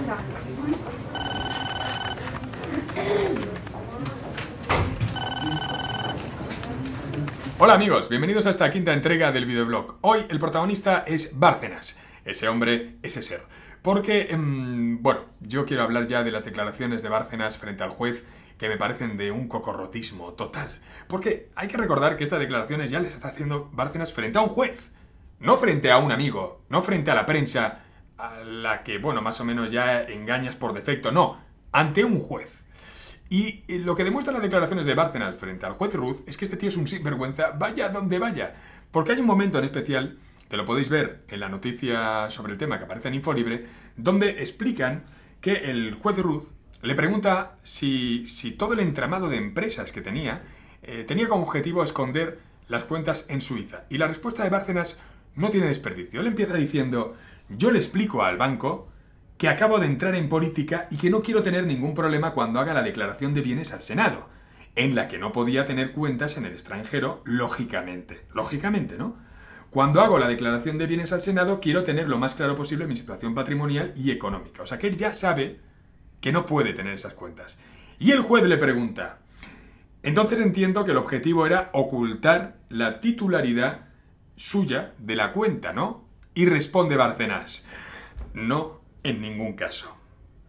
Hola amigos, bienvenidos a esta quinta entrega del videoblog. Hoy el protagonista es Bárcenas, ese hombre, ese ser. Porque, bueno, yo quiero hablar ya de las declaraciones de Bárcenas frente al juez que me parecen de un cocorrotismo total. Porque hay que recordar que estas declaraciones ya les está haciendo Bárcenas frente a un juez. No frente a un amigo, no frente a la prensa a la que, bueno, más o menos ya engañas por defecto, no, ante un juez. Y lo que demuestran las declaraciones de Bárcenas frente al juez Ruz es que este tío es un sinvergüenza, vaya donde vaya. Porque hay un momento en especial, que lo podéis ver en la noticia sobre el tema que aparece en Infolibre, donde explican que el juez Ruz le pregunta si todo el entramado de empresas que tenía como objetivo esconder las cuentas en Suiza. Y la respuesta de Bárcenas no tiene desperdicio. Él empieza diciendo: yo le explico al banco que acabo de entrar en política y que no quiero tener ningún problema cuando haga la declaración de bienes al Senado, en la que no podía tener cuentas en el extranjero, lógicamente. Lógicamente, ¿no? Cuando hago la declaración de bienes al Senado, quiero tener lo más claro posible mi situación patrimonial y económica. O sea que él ya sabe que no puede tener esas cuentas. Y el juez le pregunta: entonces entiendo que el objetivo era ocultar la titularidad suya de la cuenta, ¿no? Y responde Bárcenas: no, en ningún caso.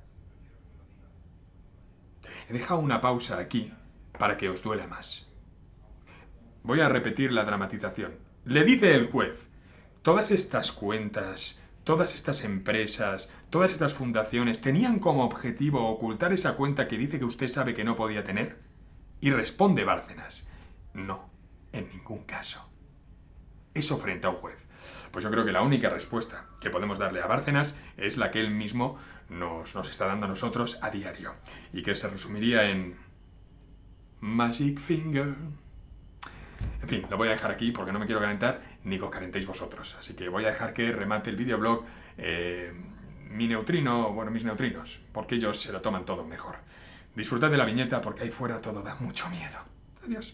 He dejado una pausa aquí para que os duela más. Voy a repetir la dramatización. Le dice el juez: todas estas cuentas, todas estas empresas, todas estas fundaciones tenían como objetivo ocultar esa cuenta que dice que usted sabe que no podía tener. Y responde Bárcenas: no, en ningún caso. Eso frente a un juez. Pues yo creo que la única respuesta que podemos darle a Bárcenas es la que él mismo nos está dando a nosotros a diario. Y que se resumiría en Magic Finger. En fin, lo voy a dejar aquí porque no me quiero calentar ni que os calentéis vosotros. Así que voy a dejar que remate el videoblog mis neutrinos, porque ellos se lo toman todo mejor. Disfrutad de la viñeta porque ahí fuera todo da mucho miedo. Adiós.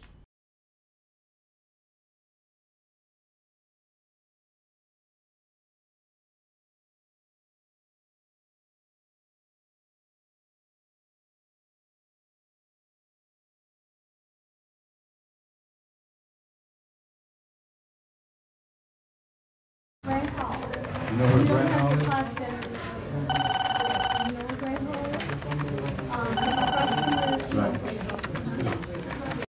You know where Brent Hall is?